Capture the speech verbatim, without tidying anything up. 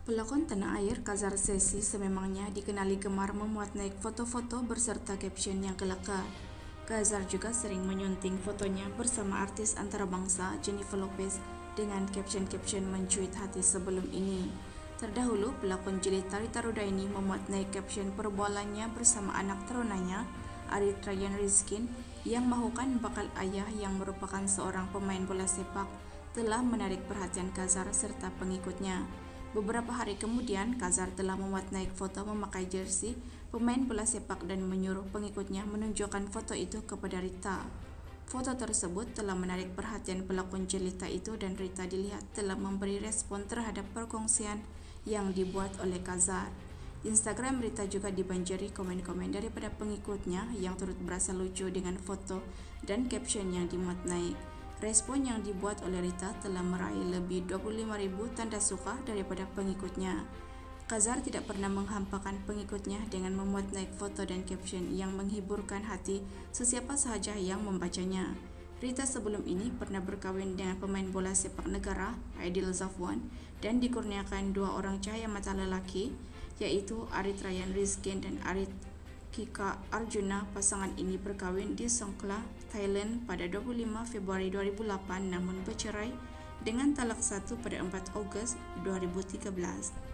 Pelakon tanah air Kazar Sesi sememangnya dikenali gemar memuat naik foto-foto berserta caption yang kelakar. Kazar juga sering menyunting fotonya bersama artis antarabangsa Jennifer Lopez dengan caption-caption mencuit hati sebelum ini. Terdahulu, pelakon jelita Rita Rudaini memuat naik caption perbualannya bersama anak terunanya, Arit Ryan Rizkin, yang mahukan bakal ayah yang merupakan seorang pemain bola sepak telah menarik perhatian Kazar serta pengikutnya. Beberapa hari kemudian, Kazar telah memuat naik foto memakai jersey pemain bola sepak dan menyuruh pengikutnya menunjukkan foto itu kepada Rita. Foto tersebut telah menarik perhatian pelakon jelita itu dan Rita dilihat telah memberi respon terhadap perkongsian yang dibuat oleh Kazar. Instagram Rita juga dibanjiri komen-komen daripada pengikutnya yang turut berasa lucu dengan foto dan caption yang dimuat naik. Respon yang dibuat oleh Rita telah meraih lebih dua puluh lima ribu tanda suka daripada pengikutnya. Kazar tidak pernah menghampakan pengikutnya dengan memuat naik foto dan caption yang menghiburkan hati sesiapa sahaja yang membacanya. Rita sebelum ini pernah berkawin dengan pemain bola sepak negara Aidil Zafwan dan dikurniakan dua orang cahaya mata lelaki, yaitu Arit Ryan Rizkin dan Arit Kika Arjuna. Pasangan ini berkawin di Songkhla, Thailand pada dua puluh lima Februari dua ribu delapan namun bercerai dengan talak satu pada empat Ogos dua ribu tiga belas.